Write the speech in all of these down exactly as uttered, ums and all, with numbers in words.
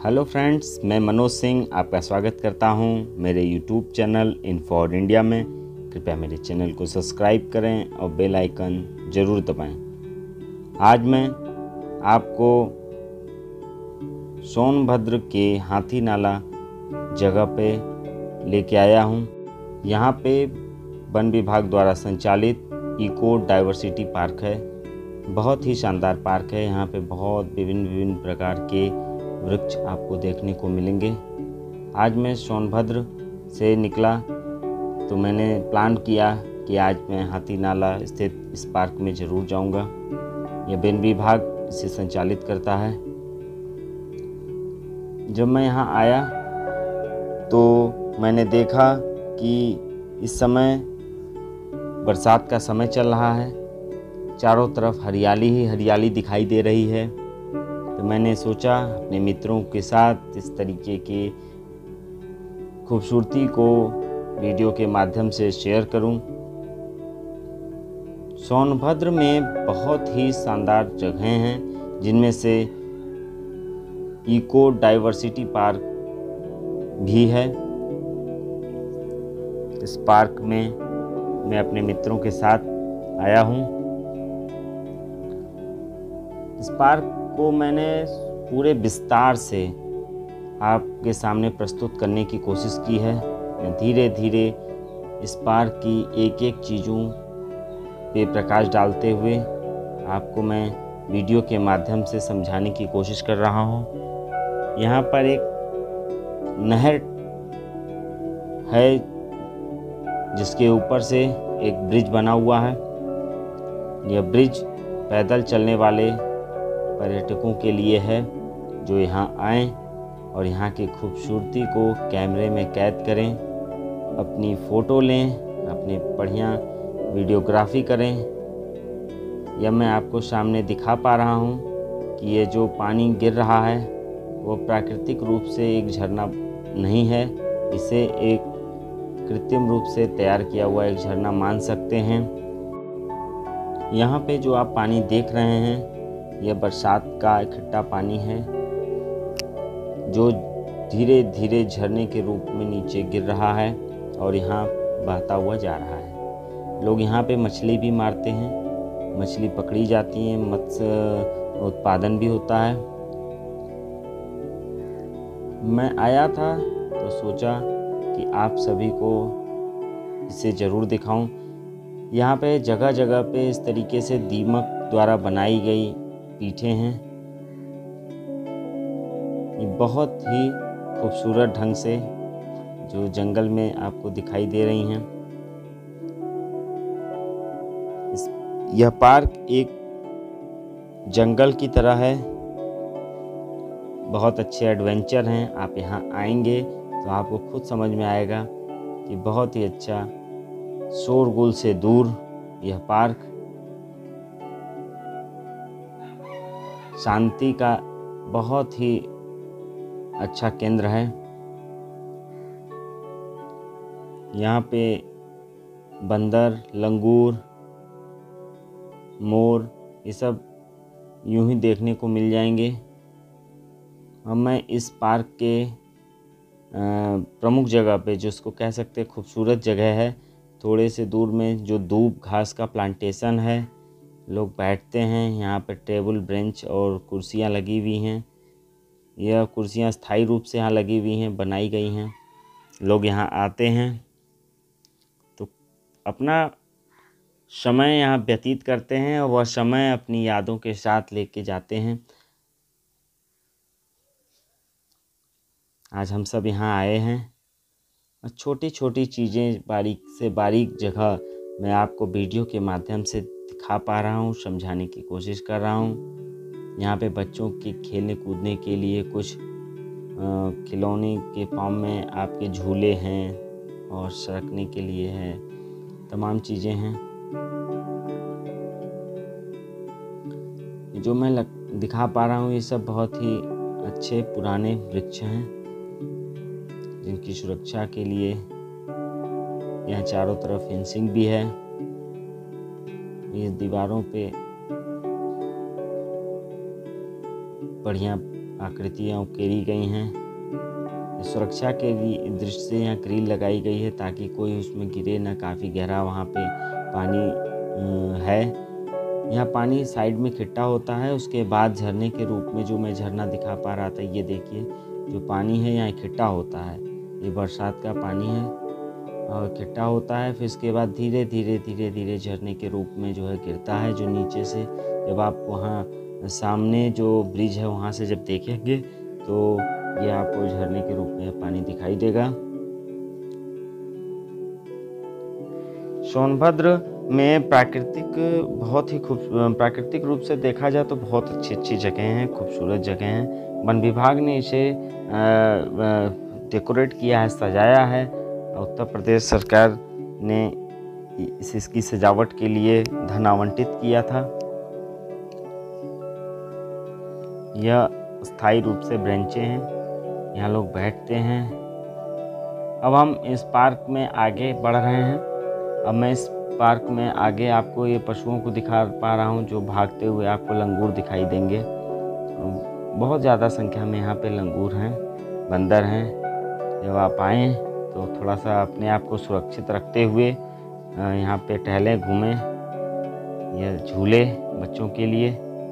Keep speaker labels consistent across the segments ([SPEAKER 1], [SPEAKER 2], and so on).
[SPEAKER 1] Hello friends, मैं मनोज सिंह आपका स्वागत करता हूं मेरे YouTube channel in for India में। कृपया मेरे चैनल को सब्सक्राइब करें और बेल आइकन ज़रूर दबाएं। आज मैं आपको सोनभद्र के हाथी नाला जगह पे लेके आया हूं। यहां पे वन विभाग द्वारा संचालित इको डाइवर्सिटी पार्क है। बहुत ही शानदार पार्क है। यहाँ पे बहुत विभिन्न विभिन्न प्रकार के वृक्ष आपको देखने को मिलेंगे। आज मैं सोनभद्र से निकला तो मैंने प्लान किया कि आज मैं हाथी नाला स्थित इस पार्क में ज़रूर जाऊंगा। यह वन विभाग इसे संचालित करता है। जब मैं यहाँ आया तो मैंने देखा कि इस समय बरसात का समय चल रहा है। चारों तरफ हरियाली ही हरियाली दिखाई दे रही है। तो मैंने सोचा अपने मित्रों के साथ इस तरीके की खूबसूरती को वीडियो के माध्यम से शेयर करूं। सोनभद्र में बहुत ही शानदार जगहें हैं, जिनमें से इको डाइवर्सिटी पार्क भी है। इस पार्क में मैं अपने मित्रों के साथ आया हूं। इस पार्क को मैंने पूरे विस्तार से आपके सामने प्रस्तुत करने की कोशिश की है। धीरे धीरे इस पार्क की एक एक चीज़ों पे प्रकाश डालते हुए आपको मैं वीडियो के माध्यम से समझाने की कोशिश कर रहा हूँ। यहाँ पर एक नहर है जिसके ऊपर से एक ब्रिज बना हुआ है। यह ब्रिज पैदल चलने वाले पर्यटकों के लिए है, जो यहाँ आएं और यहाँ की खूबसूरती को कैमरे में कैद करें, अपनी फ़ोटो लें, अपनी बढ़िया वीडियोग्राफी करें। यह मैं आपको सामने दिखा पा रहा हूँ कि ये जो पानी गिर रहा है वो प्राकृतिक रूप से एक झरना नहीं है। इसे एक कृत्रिम रूप से तैयार किया हुआ एक झरना मान सकते हैं। यहाँ पे जो आप पानी देख रहे हैं यह बरसात का इकट्ठा पानी है, जो धीरे धीरे झरने के रूप में नीचे गिर रहा है और यहाँ बहता हुआ जा रहा है। लोग यहाँ पे मछली भी मारते हैं, मछली पकड़ी जाती है, मत्स्य उत्पादन भी होता है। मैं आया था तो सोचा कि आप सभी को इसे ज़रूर दिखाऊं। यहाँ पे जगह जगह पे इस तरीके से दीमक द्वारा बनाई गई पीठें हैं। ये बहुत ही खूबसूरत ढंग से जो जंगल में आपको दिखाई दे रही हैं। इस यह पार्क एक जंगल की तरह है। बहुत अच्छे एडवेंचर हैं। आप यहाँ आएंगे तो आपको खुद समझ में आएगा कि बहुत ही अच्छा शोरगुल से दूर यह पार्क शांति का बहुत ही अच्छा केंद्र है। यहाँ पे बंदर, लंगूर, मोर ये सब यूं ही देखने को मिल जाएंगे। अब मैं इस पार्क के प्रमुख जगह पे, जो उसको कह सकते हैं खूबसूरत जगह है, थोड़े से दूर में जो दूब घास का प्लांटेशन है, लोग बैठते हैं। यहाँ पर टेबल, बेंच और कुर्सियाँ लगी हुई हैं। यह कुर्सियाँ स्थायी रूप से यहाँ लगी हुई हैं, बनाई गई हैं। लोग यहाँ आते हैं तो अपना समय यहाँ व्यतीत करते हैं और वह समय अपनी यादों के साथ लेके जाते हैं। आज हम सब यहाँ आए हैं और छोटी छोटी चीज़ें, बारीक से बारीक जगह मैं आपको वीडियो के माध्यम से दिखा पा रहा हूँ, समझाने की कोशिश कर रहा हूँ। यहाँ पे बच्चों के खेलने कूदने के लिए कुछ खिलौने के फॉर्म में आपके झूले हैं और सरकने के लिए है, तमाम चीज़ें हैं। जो मैं लग, दिखा पा रहा हूँ ये सब बहुत ही अच्छे पुराने वृक्ष हैं, जिनकी सुरक्षा के लिए यहाँ चारों तरफ फेंसिंग भी है। इस दीवारों पे बढ़िया आकृतियाँ उकेरी गई हैं। सुरक्षा के लिए दृष्टि से यहाँ ग्रिल लगाई गई है ताकि कोई उसमें गिरे ना। काफ़ी गहरा वहाँ पे पानी है। यहाँ पानी साइड में इकट्ठा होता है, उसके बाद झरने के रूप में जो मैं झरना दिखा पा रहा था, ये देखिए जो पानी है यहाँ इकट्ठा होता है। ये बरसात का पानी है और इकट्ठा होता है, फिर इसके बाद धीरे धीरे धीरे धीरे झरने के रूप में जो है गिरता है, जो नीचे से जब आप वहाँ सामने जो ब्रिज है वहाँ से जब देखेंगे तो ये आपको झरने के रूप में पानी दिखाई देगा। सोनभद्र में प्राकृतिक बहुत ही खूब प्राकृतिक रूप से देखा जाए तो बहुत अच्छी अच्छी जगह हैं, खूबसूरत जगह हैं। वन विभाग ने इसे डेकोरेट किया है, सजाया है। उत्तर प्रदेश सरकार ने इस इसकी सजावट के लिए धन आवंटित किया था। यह स्थायी रूप से बेंचें हैं, यहाँ लोग बैठते हैं। अब हम इस पार्क में आगे बढ़ रहे हैं। अब मैं इस पार्क में आगे आपको ये पशुओं को दिखा पा रहा हूँ जो भागते हुए आपको लंगूर दिखाई देंगे। बहुत ज़्यादा संख्या में यहाँ पे लंगूर हैं, बंदर हैं। जब आप आएँ तो थोड़ा सा अपने आप को सुरक्षित रखते हुए यहाँ पे टहलें, घूमें। यह झूले बच्चों के लिए।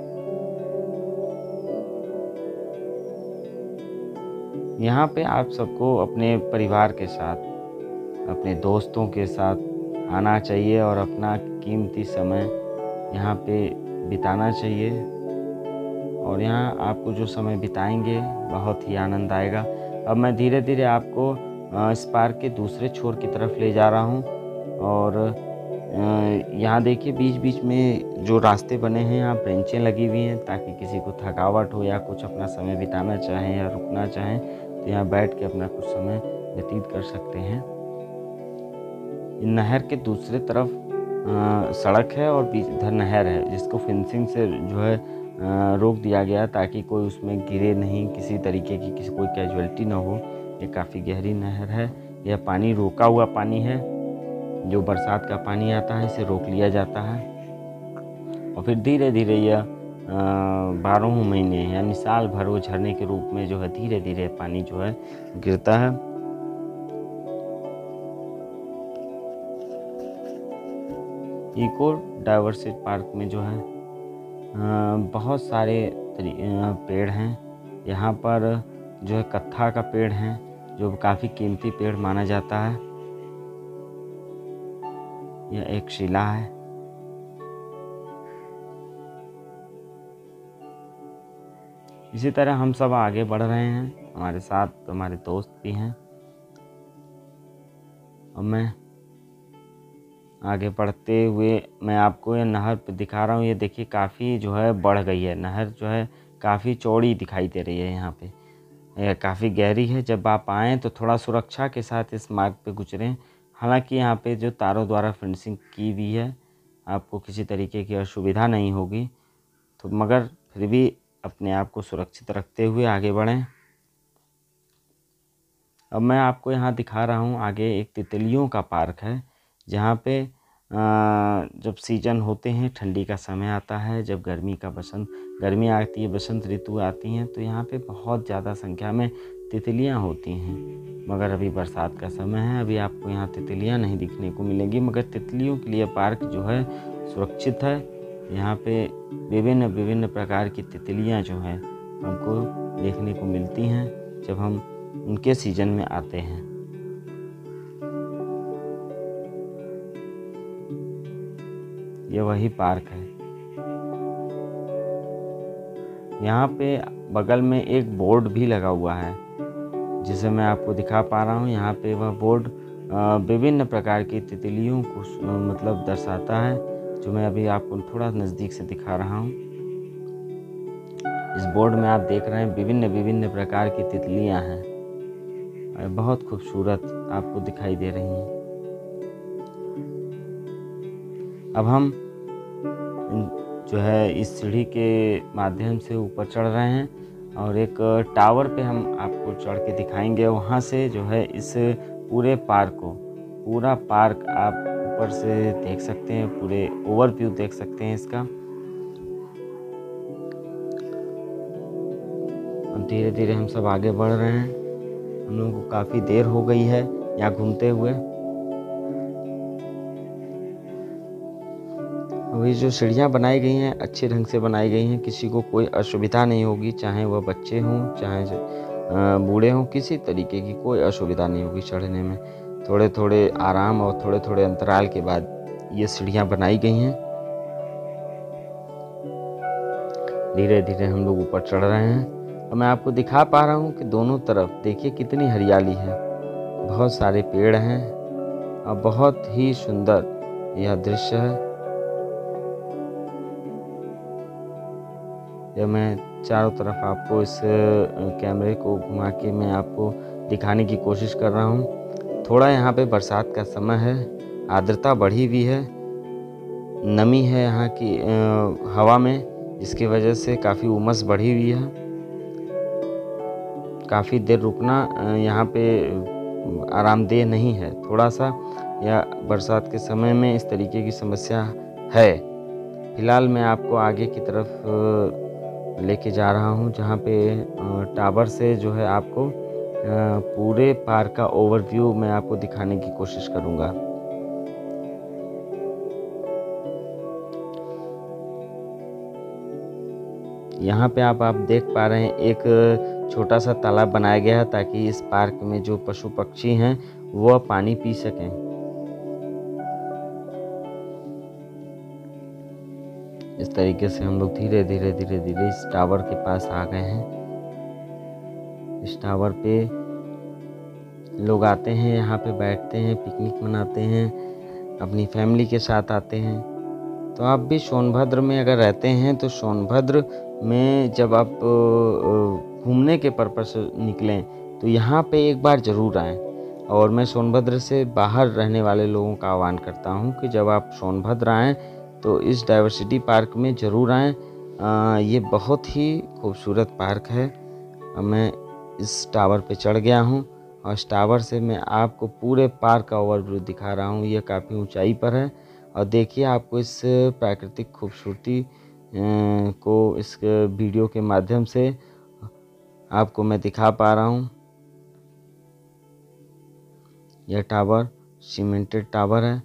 [SPEAKER 1] यहाँ पे आप सबको अपने परिवार के साथ, अपने दोस्तों के साथ आना चाहिए और अपना कीमती समय यहाँ पे बिताना चाहिए। और यहाँ आपको जो समय बिताएंगे बहुत ही आनंद आएगा। अब मैं धीरे धीरे आपको इस पार्क के दूसरे छोर की तरफ ले जा रहा हूँ। और यहाँ देखिए बीच बीच में जो रास्ते बने हैं, यहाँ बेंचें लगी हुई हैं ताकि किसी को थकावट हो या कुछ अपना समय बिताना चाहें या रुकना चाहें तो यहाँ बैठ के अपना कुछ समय व्यतीत कर सकते हैं। नहर के दूसरे तरफ आ, सड़क है और बीच इधर नहर है, जिसको फेंसिंग से जो है आ, रोक दिया गया ताकि कोई उसमें गिरे नहीं, किसी तरीके की किसी कोई कैजुअल्टी ना हो। ये काफ़ी गहरी नहर है। यह पानी रोका हुआ पानी है, जो बरसात का पानी आता है इसे रोक लिया जाता है और फिर धीरे धीरे यह बारह महीने यानी साल भर वो झरने के रूप में जो है धीरे धीरे पानी जो है गिरता है। इको डाइवर्सिटी पार्क में जो है बहुत सारे पेड़ हैं। यहाँ पर जो है कत्था का पेड़ है जो काफ़ी कीमती पेड़ माना जाता है। यह एक शिला है। इसी तरह हम सब आगे बढ़ रहे हैं, हमारे साथ हमारे दोस्त भी हैं। और मैं आगे बढ़ते हुए मैं आपको ये नहर पे दिखा रहा हूँ। ये देखिए काफ़ी जो है बढ़ गई है, नहर जो है काफ़ी चौड़ी दिखाई दे रही है। यहाँ पे यह काफ़ी गहरी है। जब आप आएँ तो थोड़ा सुरक्षा के साथ इस मार्ग पे गुजरें। हालांकि यहाँ पे जो तारों द्वारा फेंसिंग की हुई है, आपको किसी तरीके की असुविधा नहीं होगी, तो मगर फिर भी अपने आप को सुरक्षित रखते हुए आगे बढ़ें। अब मैं आपको यहाँ दिखा रहा हूँ आगे एक तितलियों का पार्क है, जहाँ पे जब सीजन होते हैं, ठंडी का समय आता है, जब गर्मी का बसंत गर्मी आती है, बसंत ऋतु आती हैं, तो यहाँ पे बहुत ज़्यादा संख्या में तितलियाँ होती हैं। मगर अभी बरसात का समय है, अभी आपको यहाँ तितलियाँ नहीं दिखने को मिलेंगी। मगर तितलियों के लिए पार्क जो है सुरक्षित है। यहाँ पे विभिन्न विभिन्न प्रकार की तितलियाँ जो हैं हमको देखने को मिलती हैं जब हम उनके सीजन में आते हैं। ये वही पार्क है। यहाँ पे बगल में एक बोर्ड भी लगा हुआ है जिसे मैं आपको दिखा पा रहा हूँ। यहाँ पे वह बोर्ड विभिन्न प्रकार की तितलियों को मतलब दर्शाता है, जो मैं अभी आपको थोड़ा नज़दीक से दिखा रहा हूँ। इस बोर्ड में आप देख रहे हैं विभिन्न विभिन्न प्रकार की तितलियाँ हैं, बहुत खूबसूरत आपको दिखाई दे रही हैं। अब हम जो है इस सीढ़ी के माध्यम से ऊपर चढ़ रहे हैं और एक टावर पे हम आपको चढ़ के दिखाएंगे। वहाँ से जो है इस पूरे पार्क को पूरा पार्क आप ऊपर से देख सकते हैं, पूरे ओवरव्यू देख सकते हैं इसका। अब धीरे धीरे हम सब आगे बढ़ रहे हैं। हम लोगों को काफ़ी देर हो गई है यहाँ घूमते हुए। अभी जो सीढ़ियाँ बनाई गई हैं अच्छे ढंग से बनाई गई हैं, किसी को कोई असुविधा नहीं होगी, चाहे वह बच्चे हों चाहे बूढ़े हों, किसी तरीके की कोई असुविधा नहीं होगी चढ़ने में। थोड़े थोड़े आराम और थोड़े थोड़े अंतराल के बाद ये सीढ़ियाँ बनाई गई हैं। धीरे धीरे हम लोग ऊपर चढ़ रहे हैं और मैं आपको दिखा पा रहा हूँ कि दोनों तरफ देखिए कितनी हरियाली है, बहुत सारे पेड़ हैं और बहुत ही सुंदर यह दृश्य है। यह मैं चारों तरफ आपको इस कैमरे को घुमा के मैं आपको दिखाने की कोशिश कर रहा हूँ। थोड़ा यहाँ पे बरसात का समय है, आर्द्रता बढ़ी हुई है, नमी है यहाँ की हवा में, इसकी वजह से काफ़ी उमस बढ़ी हुई है। काफ़ी देर रुकना यहाँ पे आरामदेह नहीं है, थोड़ा सा या बरसात के समय में इस तरीके की समस्या है। फिलहाल मैं आपको आगे की तरफ लेके जा रहा हूँ, जहाँ पे टावर से जो है आपको पूरे पार्क का ओवरव्यू मैं आपको दिखाने की कोशिश करूँगा। यहाँ पे आप आप देख पा रहे हैं एक छोटा सा तालाब बनाया गया है ताकि इस पार्क में जो पशु पक्षी हैं वह पानी पी सकें। इस तरीके से हम लोग धीरे धीरे धीरे धीरे इस टावर के पास आ गए हैं। इस टावर पे लोग आते हैं, यहाँ पे बैठते हैं, पिकनिक मनाते हैं, अपनी फैमिली के साथ आते हैं। तो आप भी सोनभद्र में अगर रहते हैं तो सोनभद्र में जब आप घूमने के पर्पस से निकलें तो यहाँ पे एक बार ज़रूर आएँ। और मैं सोनभद्र से बाहर रहने वाले लोगों का आह्वान करता हूँ कि जब आप सोनभद्र आएँ तो इस डाइवर्सिटी पार्क में ज़रूर आएँ। ये बहुत ही खूबसूरत पार्क है। मैं इस टावर पे चढ़ गया हूँ और इस टावर से मैं आपको पूरे पार्क का ओवरव्यू दिखा रहा हूँ। ये काफ़ी ऊंचाई पर है और देखिए आपको इस प्राकृतिक खूबसूरती को इस वीडियो के माध्यम से आपको मैं दिखा पा रहा हूँ। यह टावर सीमेंटेड टावर है।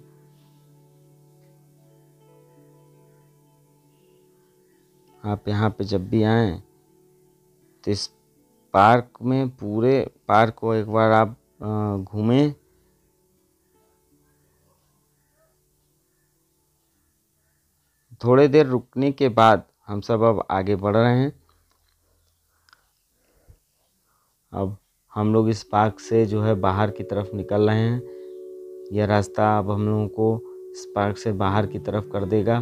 [SPEAKER 1] आप यहाँ पे जब भी आएँ तो इस पार्क में पूरे पार्क को एक बार आप घूमें। थोड़े देर रुकने के बाद हम सब अब आगे बढ़ रहे हैं। अब हम लोग इस पार्क से जो है बाहर की तरफ निकल रहे हैं। यह रास्ता अब हम लोगों को इस पार्क से बाहर की तरफ कर देगा।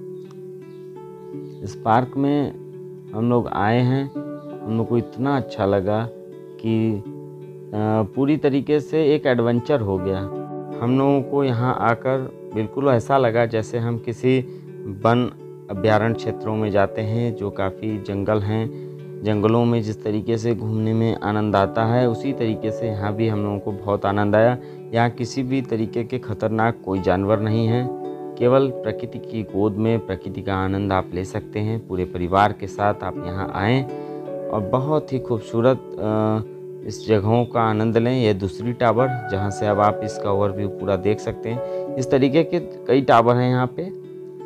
[SPEAKER 1] इस पार्क में हम लोग आए हैं, हम लोग को इतना अच्छा लगा कि पूरी तरीके से एक एडवेंचर हो गया। हम लोगों को यहाँ आकर बिल्कुल ऐसा लगा जैसे हम किसी वन अभयारण्य क्षेत्रों में जाते हैं, जो काफ़ी जंगल हैं। जंगलों में जिस तरीके से घूमने में आनंद आता है उसी तरीके से यहाँ भी हम लोगों को बहुत आनंद आया। यहाँ किसी भी तरीके के खतरनाक कोई जानवर नहीं है, केवल प्रकृति की गोद में प्रकृति का आनंद आप ले सकते हैं। पूरे परिवार के साथ आप यहाँ आएँ और बहुत ही खूबसूरत इस जगहों का आनंद लें। यह दूसरी टावर जहाँ से अब आप इसका ओवरव्यू पूरा देख सकते हैं। इस तरीके के कई टावर हैं यहाँ पे।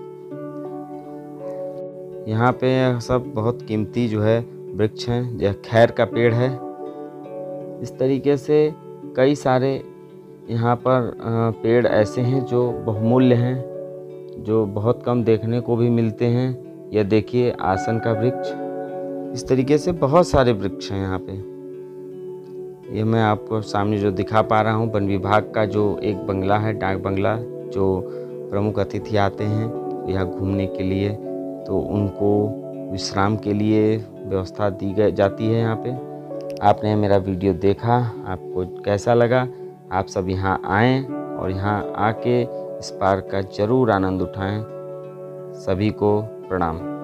[SPEAKER 1] यहाँ पे सब बहुत कीमती जो है वृक्ष हैं। यह खैर का पेड़ है। इस तरीके से कई सारे यहाँ पर पेड़ ऐसे हैं जो बहुमूल्य हैं, जो बहुत कम देखने को भी मिलते हैं। यह देखिए आसन का वृक्ष। इस तरीके से बहुत सारे वृक्ष हैं यहाँ पे। ये मैं आपको सामने जो दिखा पा रहा हूँ वन विभाग का जो एक बंगला है, डाक बंगला, जो प्रमुख अतिथि आते हैं यहाँ घूमने के लिए, तो उनको विश्राम के लिए व्यवस्था दी गई जाती है यहाँ पे। आपने मेरा वीडियो देखा, आपको कैसा लगा? आप सब यहाँ आएँ और यहाँ आके इस पार्क का ज़रूर आनंद उठाएं। सभी को प्रणाम।